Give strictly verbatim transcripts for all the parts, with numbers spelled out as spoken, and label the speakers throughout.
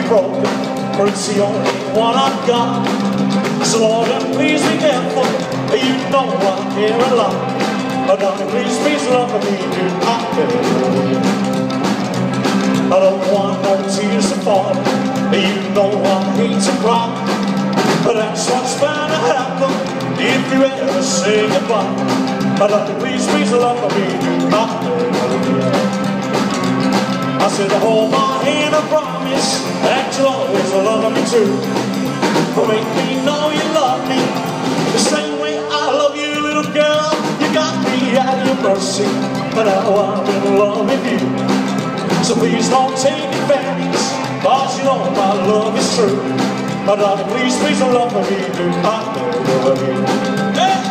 Speaker 1: broken, for it's the only one I've got. So Lord, please be careful, you know I care a lot. Oh, darling, please, please love me, do not beg. I don't want no tears to fall, you know I hate to cry, but that's what's bound to happen if you ever say goodbye. Oh, darling, please, please love me, do not beg. I said, hold my hand, I promise that you'll always love me too. Make me know you love me the same way I love you, little girl. You got me at your mercy, but now I'm in love with you. So please don't take advantage, cause you know my love is true. But darling, please, please love me, do not love you. Hey!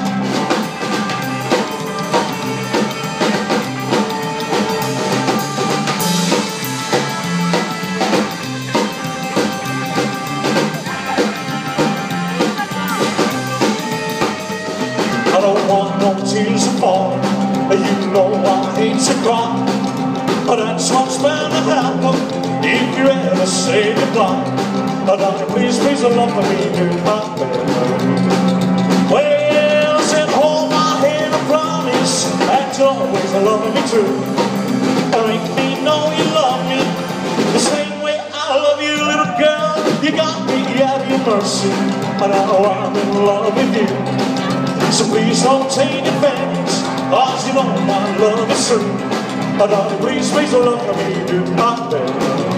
Speaker 1: I don't want no tears to fall, you know I hate to cry, but that's what's bound to happen if you ever say goodbye. Oh, darling, please, please love me, do not beg. Well, I said, hold my hand, I promise that you'll always love me true. Make me know you love me the same way I love you, little girl. You got me at your mercy, and now I'm in love with you. So please don't take advantage, cause you know my love is true. Oh, darling, please, please love me, do not beg.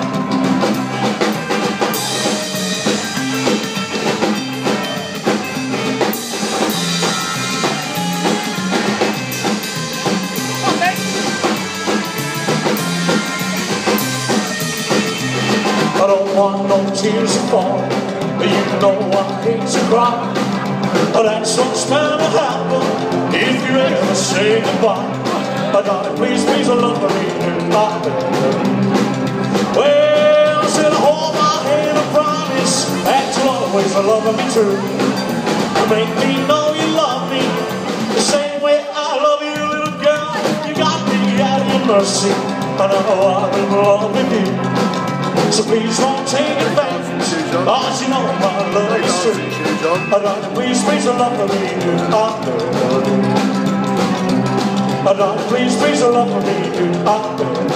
Speaker 1: I don't want no tears to fall, you know I hate to cry, but that's what's bound to happen if you ever say goodbye. Oh, darling, please, please love me, do not beg. Well, I said, hold my hand, I promise that you'll always love me true. Make me know you love me the same way I love you, little girl. You got me at your mercy, and I know I'm in love with you. So please don't take advantage, cause you know my love is true. Oh, darling, please, please love me, do not beg. Oh, darling, please, please love me, do not beg.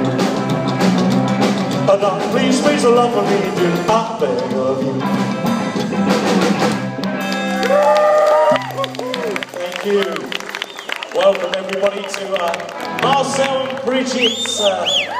Speaker 1: Oh, darling, please, please love me, do not beg of you. Thank you. Welcome everybody to uh, Marcel and Bridget's uh,